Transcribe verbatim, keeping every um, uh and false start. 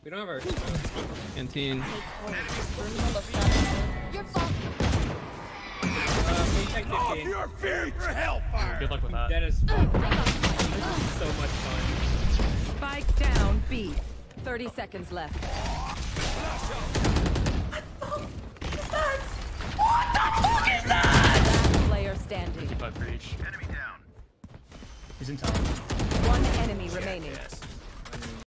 We don't have our canteen. Your fault. Uh, your feet for hellfire. Good luck with that. That is fun. This is so much fun. Spike down B. thirty seconds left. What the fuck is that? Last player standing. Five for each. Enemy down. He's in town. One enemy remaining. Yes.